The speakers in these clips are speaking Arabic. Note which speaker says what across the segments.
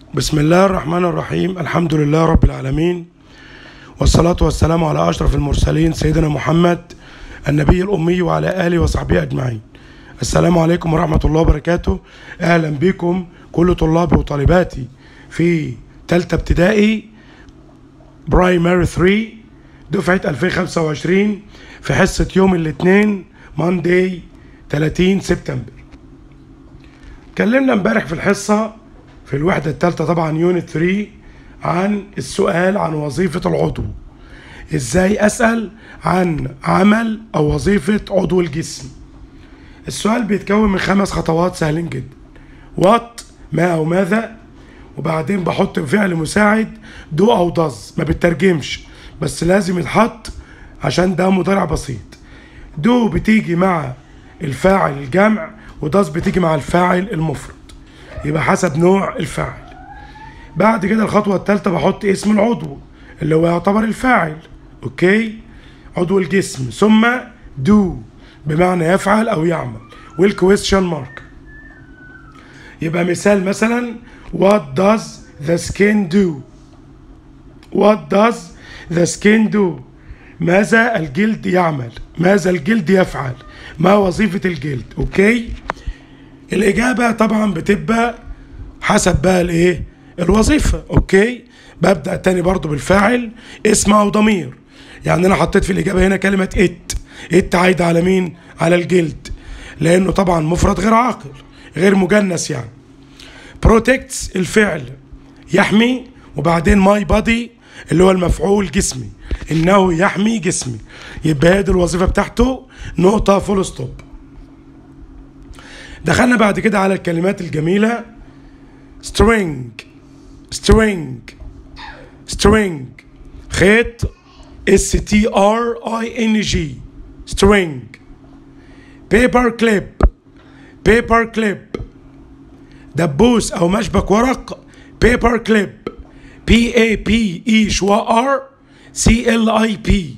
Speaker 1: بسم الله الرحمن الرحيم. الحمد لله رب العالمين، والصلاة والسلام على أشرف المرسلين سيدنا محمد النبي الأمي وعلى آله وصحبه أجمعين. السلام عليكم ورحمة الله وبركاته. أهلا بكم كل طلابي وطالباتي في تالتة ابتدائي برايمري 3 دفعة 2025 في حصة يوم الاثنين مانداي 30 سبتمبر. اتكلمنا امبارح في الحصة في الوحدة الثالثة طبعا يونت 3 عن السؤال عن وظيفة العضو، ازاي اسأل عن عمل او وظيفة عضو الجسم. السؤال بيتكون من 5 خطوات سهلين جدا. وات ما او ماذا، وبعدين بحط فعل مساعد دو او داز، ما بترجمش بس لازم يتحط عشان ده مضارع بسيط. دو بتيجي مع الفاعل الجمع، وداز بتيجي مع الفاعل المفرد، يبقى حسب نوع الفاعل. بعد كده الخطوة الثالثة بحط اسم العضو اللي هو يعتبر الفاعل، اوكي، عضو الجسم، ثم دو بمعنى يفعل او يعمل، والكويستشن مارك. يبقى مثال مثلا what does the skin do؟ what does the skin do؟ ماذا الجلد يعمل؟ ماذا الجلد يفعل؟ ما وظيفة الجلد؟ اوكي. الإجابة طبعا بتبقى حسب بقى الايه؟ الوظيفة، اوكي. ببدأ تاني برضو بالفاعل اسم او ضمير. يعني انا حطيت في الإجابة هنا كلمة ات عايدة على مين؟ على الجلد، لأنه طبعا مفرد غير عاقل غير مجنس. يعني protects الفعل يحمي، وبعدين my body اللي هو المفعول جسمي، انه يحمي جسمي. يبقى هي دي الوظيفة بتاعته، نقطة فول ستوب. دخلنا بعد كده على الكلمات الجميلة. string خيط string string. paper clip دبوس او مشبك ورق، paper clip PAPER CLIP.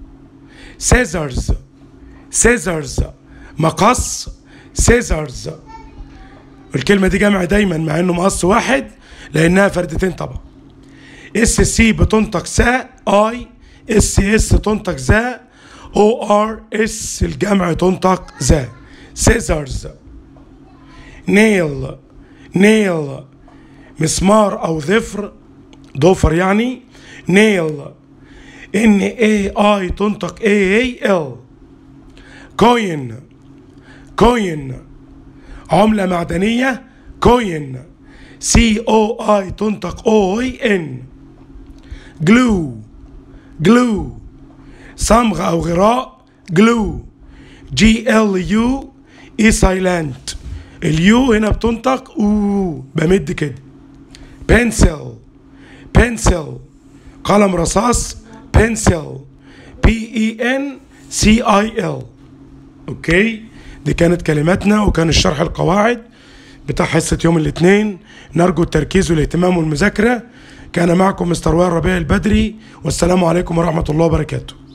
Speaker 1: scissors مقص، scissors. الكلمة دي جمع دايما مع انه مقص واحد لانها فردتين طبعا. SC بتنطق سا، ISS تنطق زا، ORS الجمع تنطق زا. scissors. nail مسمار او ضفر يعني، nail NAI تنطق AAL. coin عملة معدنية، coin COI تنطق OIN. glue صمغ أو غراء، glue GLU E silent. اليو هنا بتنطق او، بمد كده. pencil قلم رصاص، pencil PENCIL. اوكي، دي كانت كلماتنا وكان الشرح القواعد بتاع حصة يوم الاثنين. نرجو التركيز والاهتمام والمذاكرة. كان معكم مستر وائل ربيع البدري، والسلام عليكم ورحمة الله وبركاته.